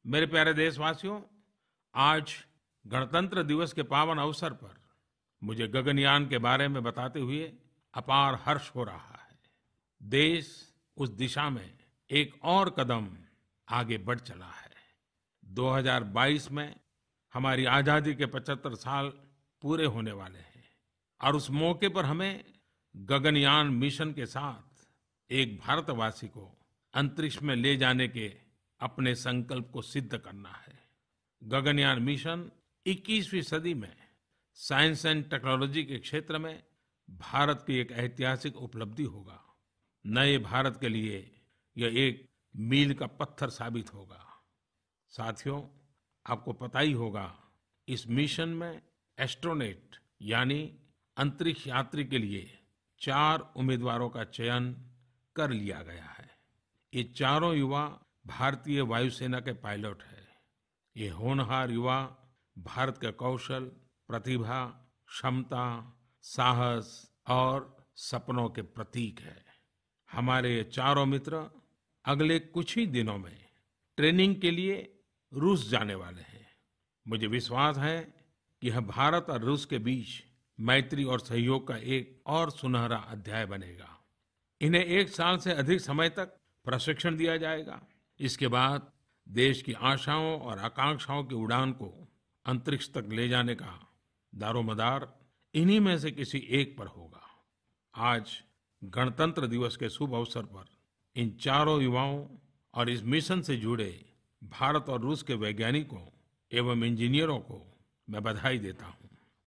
मेरे प्यारे देशवासियों, आज गणतंत्र दिवस के पावन अवसर पर मुझे गगनयान के बारे में बताते हुए अपार हर्ष हो रहा है। देश उस दिशा में एक और कदम आगे बढ़ चला है। 2022 में हमारी आजादी के 75 साल पूरे होने वाले हैं और उस मौके पर हमें गगनयान मिशन के साथ एक भारतवासी को अंतरिक्ष में ले जाने के अपने संकल्प को सिद्ध करना है। गगनयान मिशन 21वीं सदी में साइंस एंड टेक्नोलॉजी के क्षेत्र में भारत की एक ऐतिहासिक उपलब्धि होगा। नए भारत के लिए यह एक मील का पत्थर साबित होगा। साथियों, आपको पता ही होगा, इस मिशन में एस्ट्रोनॉट यानी अंतरिक्ष यात्री के लिए 4 उम्मीदवारों का चयन कर लिया गया है। ये चारों युवा भारतीय वायुसेना के पायलट हैं। ये होनहार युवा भारत के कौशल, प्रतिभा, क्षमता, साहस और सपनों के प्रतीक है। हमारे ये चारों मित्र अगले कुछ ही दिनों में ट्रेनिंग के लिए रूस जाने वाले हैं। मुझे विश्वास है कि यह भारत और रूस के बीच मैत्री और सहयोग का एक और सुनहरा अध्याय बनेगा। इन्हें 1 साल से अधिक समय तक प्रशिक्षण दिया जाएगा। इसके बाद देश की आशाओं और आकांक्षाओं की उड़ान को अंतरिक्ष तक ले जाने का दारोमदार इन्हीं में से किसी एक पर होगा। आज गणतंत्र दिवस के शुभ अवसर पर इन चारों युवाओं और इस मिशन से जुड़े भारत और रूस के वैज्ञानिकों एवं इंजीनियरों को मैं बधाई देता हूं।